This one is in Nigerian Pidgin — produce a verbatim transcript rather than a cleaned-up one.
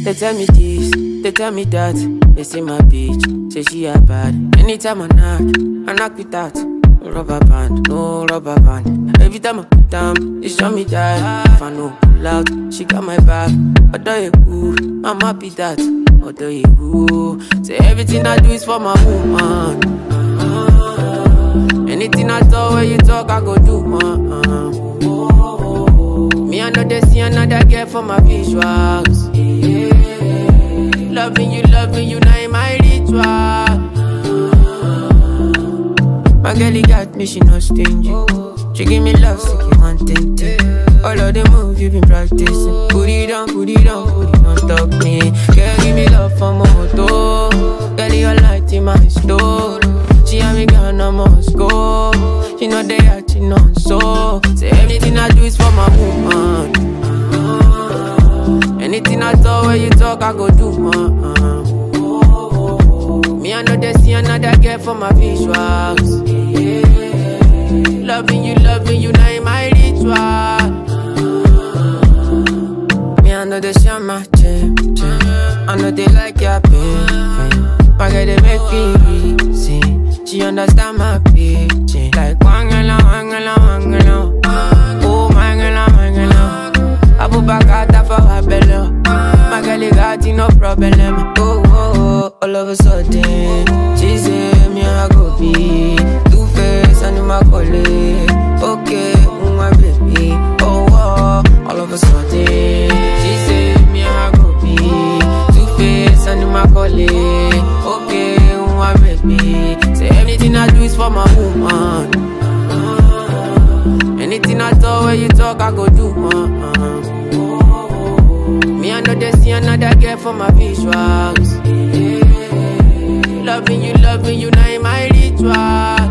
They tell me this, they tell me that. They say my bitch, say she a bad. Anytime I knock, I knock with that. No rubber band, no rubber band. Every time I put down, they show me that. If I no pull out, she got my back. Odoyewu, I'm happy that. Odoyewu, say everything I do is for my woman. Anything I talk, when you talk, I go do, man. Me, I know they see another girl for my visuals. Yeah. Loving you, loving you, now in my ritual. My girlie got me, she not stingy. She give me love, Ckay Nwantinti. All of the moves you been practicing. Put it on, put it on, put it on, stop me. Girl, give me love for my moto. Girl, your light in my store. She and me gonna must go. She know they are Chinonso. Say anything I do is for my woman. Anything I talk, when you talk, I go do, man. Me, I know they see another girl for my visuals. Yeah. Loving you, loving you, now in my ritual. Me, I know they share my gym, gym. I know they like your pain. My girl, they make me reason. She understand my pitching. Like wangala, wangala, wangala. Oh, mangala, mangala. I put back out for her belly. My girl, got no problem. Oh, oh, oh, all of a sudden, she say me I go be two face and my colleague. Okay, my baby. Oh, oh, all of a sudden, she say me I go be two face and my colleague. Okay, my baby. Say anything I do is for my woman. Anything I talk, when you talk, I go do, man. Me, I know they see another girl for my visuals. Yeah. Loving you, loving you, now in my ritual.